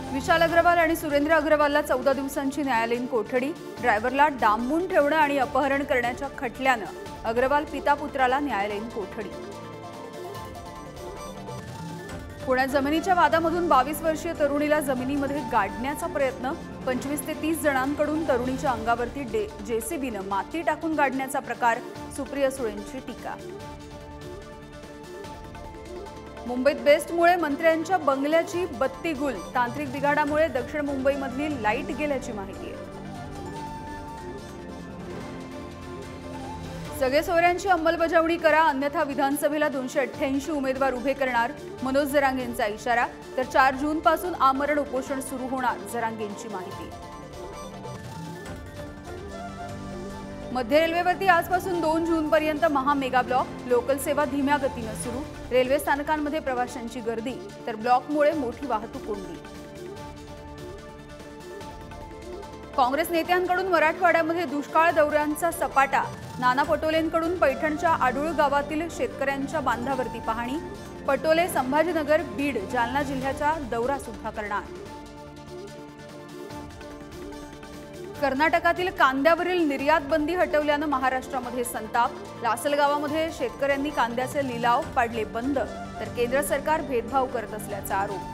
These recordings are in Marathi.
विशाल अग्रवाल आणि सुरेंद्र अग्रवालला 14 दिवसांची न्यायालयीन कोठडी। ड्रायव्हरला डांबून ठेवणं आणि अपहरण करण्याच्या खटल्यानं अग्रवाल पिता पुत्राला न्यायालयीन कोठडी। पुण्यात जमिनीच्या वादामधून 22 वर्षीय तरुणीला जमिनीमध्ये गाडण्याचा प्रयत्न। 25 ते 30 जणांकडून तरुणीच्या अंगावरती जेसीबीनं माती टाकून गाडण्याचा प्रकार। सुप्रिया सुळेंची टीका। मुंबईत बेस्टमुळे मंत्र्यांच्या बंगल्याची बत्ती गुल। तांत्रिक बिघाडामुळे दक्षिण मुंबईमधली लाईट गेल्याची माहिती आहे। सगळे सोयऱ्यांची अंमलबजावणी करा, अन्यथा विधानसभेला 288 उमेदवार उभे करणार। मनोज जरांगेंचा इशारा। तर 4 जून पासून आमरण उपोषण सुरू होणार, जरांगेंची माहिती। मध्य रेल्वेवरती आजपासून 2 जून पर्यंत महा मेगा ब्लॉक। लोकल सेवा धीम्या गतीने सुरू। रेल्वे स्थानकांमध्ये प्रवाशांची गर्दी, तर ब्लॉकमुळे मोठी वाहतूक कोंडी। काँग्रेस नेत्यांकडून मराठवाड्यामध्ये दुष्काळ दौऱ्यांचा सपाटा। नाना पटोलेंकडून पैठणच्या आडूळ गावातील शेतकऱ्यांच्या बांधावरती पाहणी। पटोले संभाजीनगर, बीड, जालना जिल्ह्याचा दौरा सुद्धा करणार। कर्नाटकातील कांद्यावरील निर्यात बंदी हटवल्यानं महाराष्ट्रामध्ये संताप। लासलगावामध्ये शेतकऱ्यांनी कांद्याचे लिलाव पाडले बंद, तर केंद्र सरकार भेदभाव करत असल्याचा आरोप।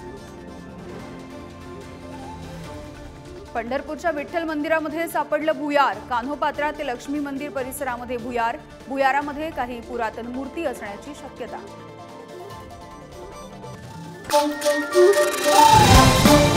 पंढरपूरच्या विठ्ठल मंदिरामध्ये सापडलं भुयार। कान्होपात्रा ते लक्ष्मी मंदिर परिसरामध्ये भुयार। भुयारामध्ये काही पुरातन मूर्ती असण्याची शक्यता।